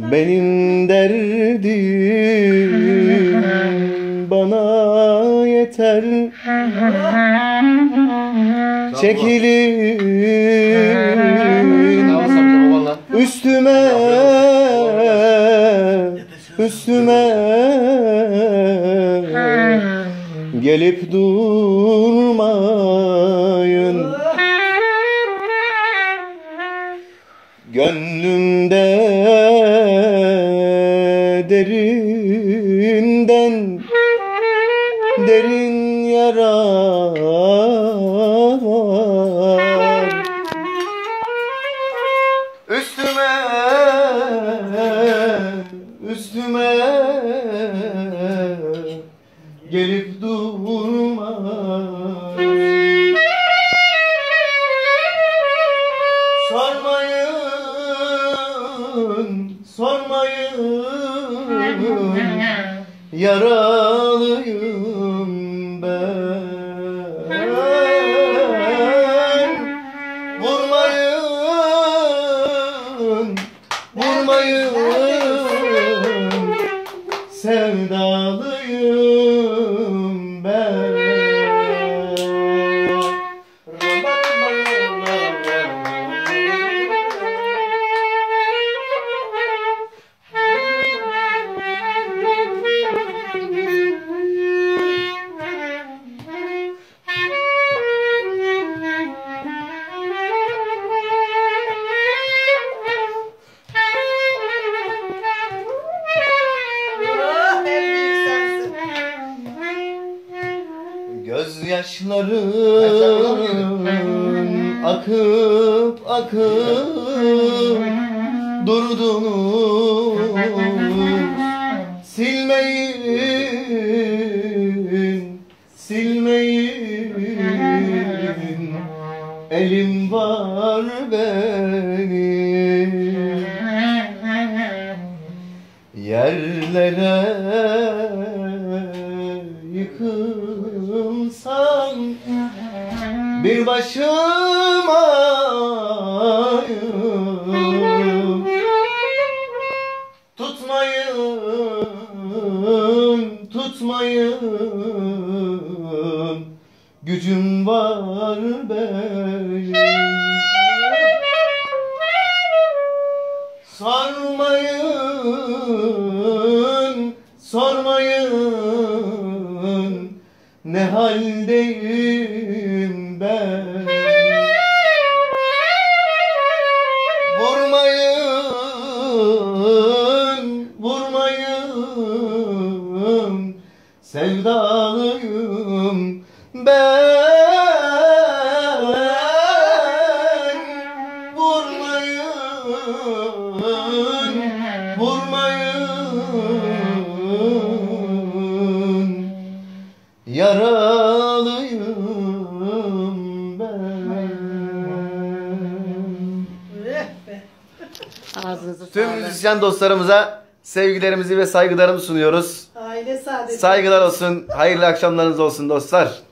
Benim derdim bana yeter. Çekilin üstüme, üstüme gelip durmayın. Gönlümde derinden derin yara var. Üstüme, üstüme gelip durma. Sormayın, sormayın, yaralıyım ben. Vurmayın, vurmayın, sevdalıyım ben. Gözyaşların akıp akıp durdunuz. Silmeyin, silmeyin, elim var benim. Yerlere yıkılsam bir başımayım. Tutmayın, tutmayın, gücüm var benim. Sormayın, sormayın, ne haldeyim ben. Vurmayın, vurmayın, sevdalıyım ben. Vurmayın, vurmayın, yaralıyım ben. Tüm müzisyen dostlarımıza sevgilerimizi ve saygılarımızı sunuyoruz. Aile saadeti. Saygılar olsun, hayırlı akşamlarınız olsun dostlar.